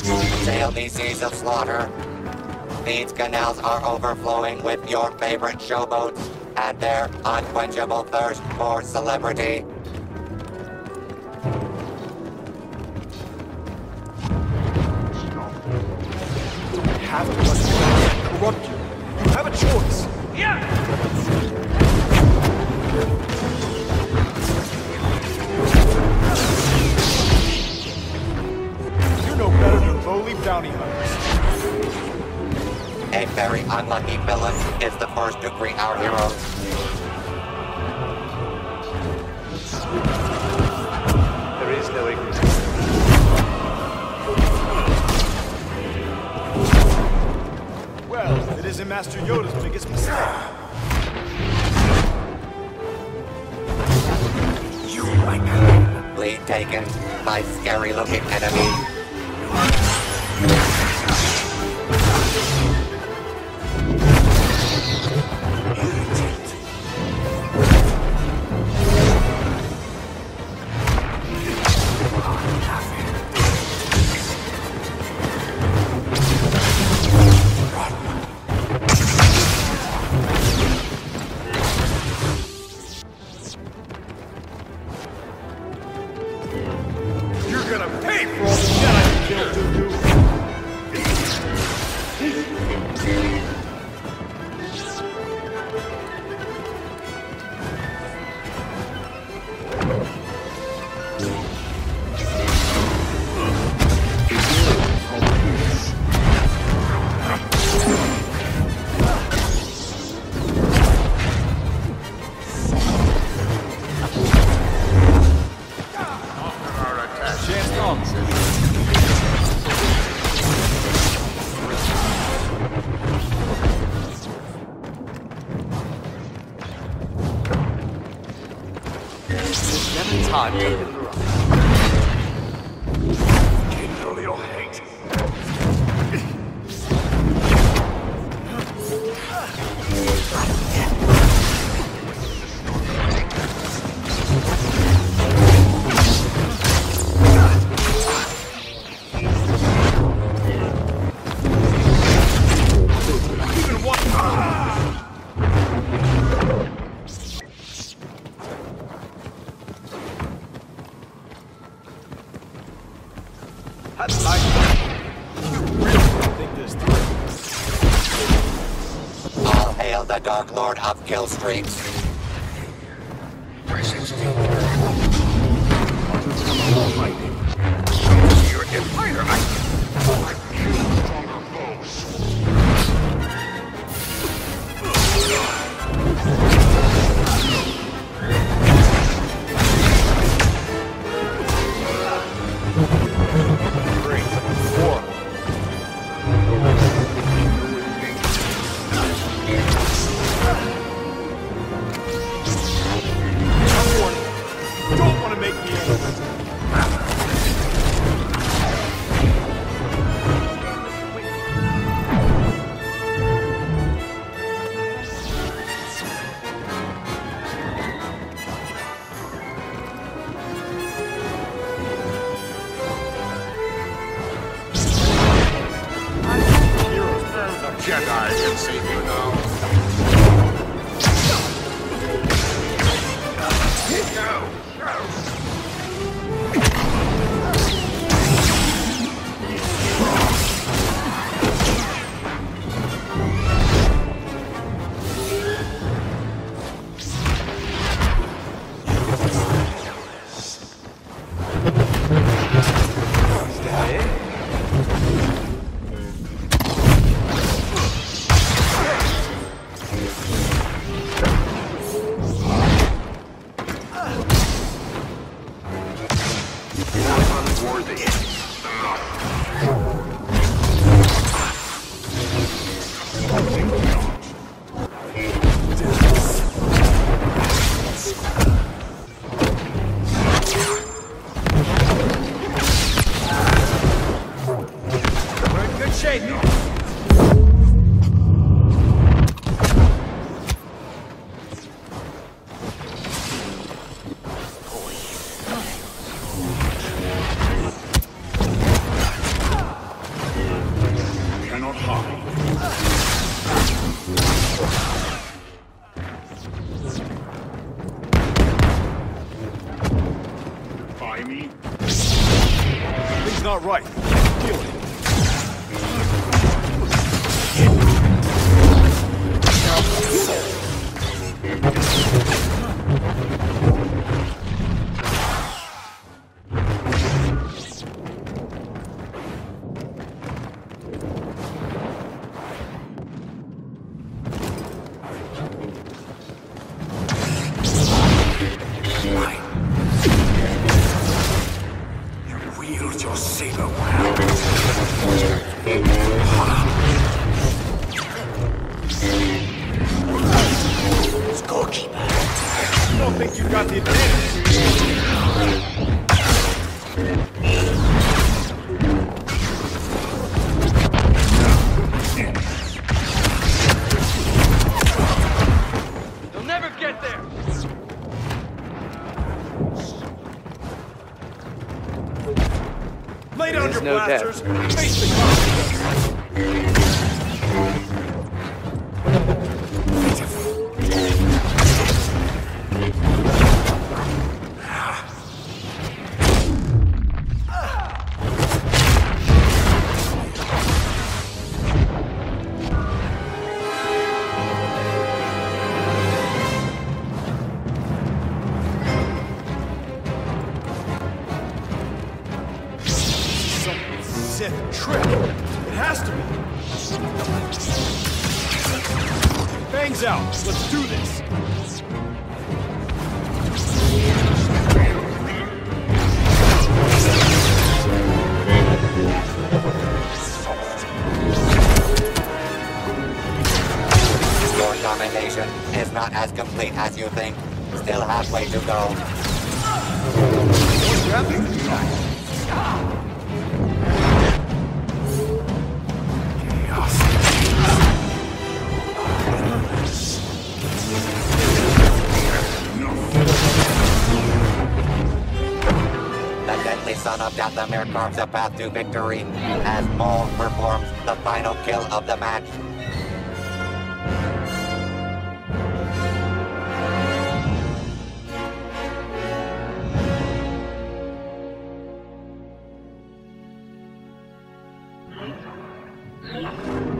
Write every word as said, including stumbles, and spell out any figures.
Sail these seas of slaughter. These canals are overflowing with your favorite showboats and their unquenchable thirst for celebrity. You have to let them corrupt you. You have a choice. Yeah! You're no better than lowly bounty hunters. A very unlucky villain is the first to greet our heroes. There is no ignorance. Well, it isn't Master Yoda's biggest mistake. You, my man. Lead taken by scary-looking enemies. Time to hit the rock. Kindle your hate. Even one. That's like you really think this through. All hail the Dark Lord of Kill Street. Your empire, I kill stronger foes. Don't want to make me angry. Jedi can save you now. Go! Go! slimy? He's not right. Feel it. Wield your saber well. Scorekeeper. I don't think you got the advantage. You'll never get there! Lay down There's your no doubt. blasters. Face the consequences. Some Sith trick. It has to be. Bangs out. Let's do this. Your domination is not as complete as you think. Still halfway to go. The deadly son of Dathomir carves a path to victory as Maul performs the final kill of the match. Thank you.